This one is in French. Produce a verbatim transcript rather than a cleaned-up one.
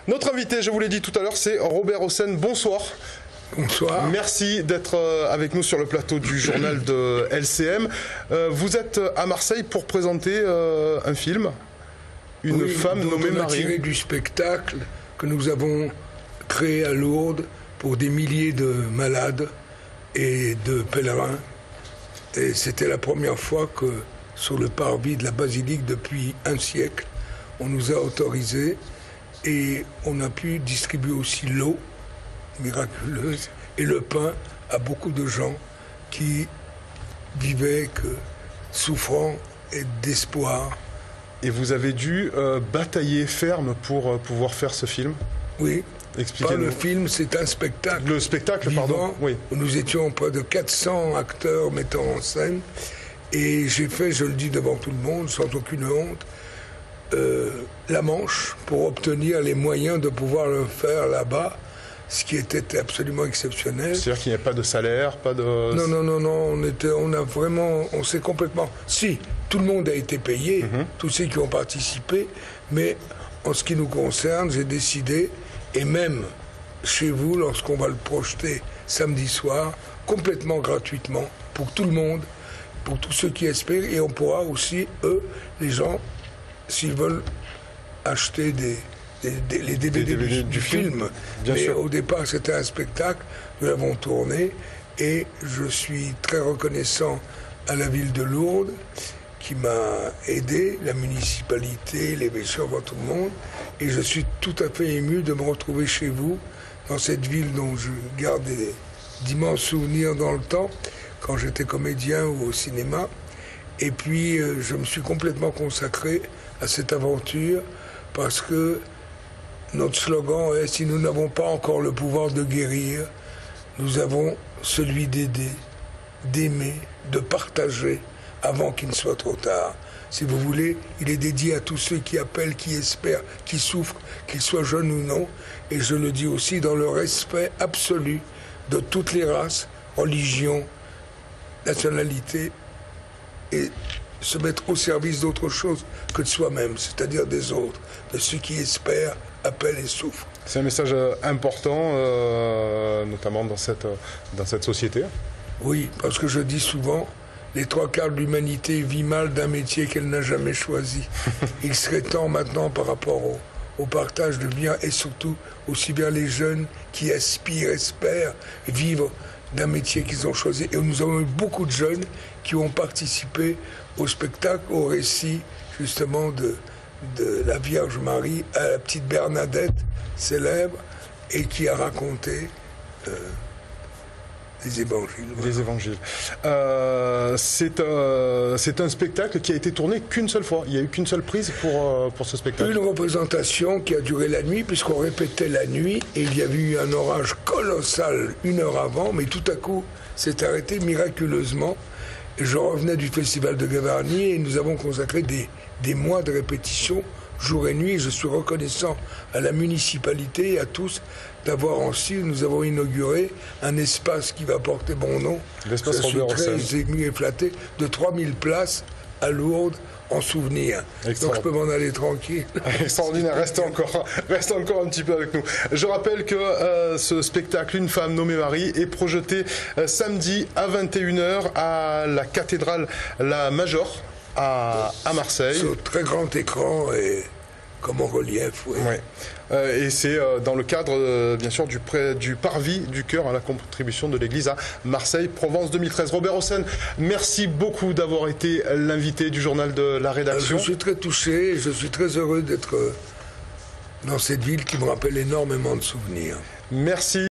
Notre invité, je vous l'ai dit tout à l'heure, c'est Robert Hossein. Bonsoir. Bonsoir. Merci d'être avec nous sur le plateau du journal de L C M. Vous êtes à Marseille pour présenter un film, Une oui, femme nommée Marie. Tiré du spectacle que nous avons créé à Lourdes pour des milliers de malades et de pèlerins. Et c'était la première fois que sur le parvis de la basilique depuis un siècle, on nous a autorisé et on a pu distribuer aussi l'eau miraculeuse et le pain à beaucoup de gens qui vivaient que souffrant et d'espoir. Et vous avez dû euh, batailler ferme pour euh, pouvoir faire ce film? Oui. Expliquez-nous. Pas le film, c'est un spectacle. Le spectacle, vivant, pardon. Oui. Où nous étions près de quatre cents acteurs mettant en scène. Et j'ai fait, je le dis devant tout le monde, sans aucune honte, euh, la Manche pour obtenir les moyens de pouvoir le faire là-bas, ce qui était absolument exceptionnel. C'est-à-dire qu'il n'y a pas de salaire, pas de... Non, non, non, non, on, était, on a vraiment, on s'est complètement... Si, tout le monde a été payé, mm-hmm. tous ceux qui ont participé, mais en ce qui nous concerne, j'ai décidé, et même chez vous, lorsqu'on va le projeter samedi soir, complètement gratuitement, pour tout le monde, pour tous ceux qui espèrent, et on pourra aussi, eux, les gens, s'ils veulent acheter des, des, des, les D V D, D V D du, du film. film. Bien Mais sûr. Au départ, c'était un spectacle, nous l'avons tourné, et je suis très reconnaissant à la ville de Lourdes, qui m'a aidé, la municipalité, l'évêché, tout le monde, et je suis tout à fait ému de me retrouver chez vous, dans cette ville dont je garde d'immenses souvenirs dans le temps, quand j'étais comédien ou au cinéma. Et puis, euh, je me suis complètement consacré à cette aventure parce que notre slogan est « Si nous n'avons pas encore le pouvoir de guérir, nous avons celui d'aider, d'aimer, de partager avant qu'il ne soit trop tard. » Si vous voulez, il est dédié à tous ceux qui appellent, qui espèrent, qui souffrent, qu'ils soient jeunes ou non. Et je le dis aussi dans le respect absolu de toutes les races, religions, nationalités, et se mettre au service d'autre chose que de soi-même, c'est-à-dire des autres, de ceux qui espèrent, appellent et souffrent. C'est un message important, euh, notamment dans cette, dans cette société. Oui, parce que je dis souvent, les trois quarts de l'humanité vit mal d'un métier qu'elle n'a jamais choisi. Il serait temps maintenant, par rapport au, au partage de biens, et surtout aussi bien les jeunes qui aspirent, espèrent vivre d'un métier qu'ils ont choisi. Et nous avons eu beaucoup de jeunes qui ont participé au spectacle, au récit justement de, de la Vierge Marie à la petite Bernadette célèbre, et qui a raconté euh, les évangiles. Voilà. Les évangiles. Euh, c'est euh, c'est un spectacle qui a été tourné qu'une seule fois. Il n'y a eu qu'une seule prise pour, euh, pour ce spectacle. Une représentation qui a duré la nuit, puisqu'on répétait la nuit, et il y avait eu un orage colossal une heure avant, mais tout à coup, c'est arrêté miraculeusement. Et je revenais du festival de Gavarnie et nous avons consacré des, des mois de répétition, jour et nuit. Et je suis reconnaissant à la municipalité et à tous d'avoir ainsi, nous avons inauguré un espace qui va porter mon nom. L'espace Je suis Robert très Hossein. ému et flatté de trois mille places à Lourdes en souvenir. Donc je peux m'en aller tranquille. Extraordinaire, restez encore, restez encore un petit peu avec nous. Je rappelle que euh, ce spectacle Une femme nommée Marie est projeté euh, samedi à vingt et une heures à la cathédrale La Major à, à Marseille. Sur très grand écran et comme en relief. Oui. Ouais. Euh, et c'est euh, dans le cadre, euh, bien sûr, du, pré, du parvis du cœur à la contribution de l'église à Marseille, Provence deux mille treize. Robert Hossein, merci beaucoup d'avoir été l'invité du journal de la rédaction. Je suis très touché et je suis très heureux d'être dans cette ville qui me rappelle énormément de souvenirs. Merci.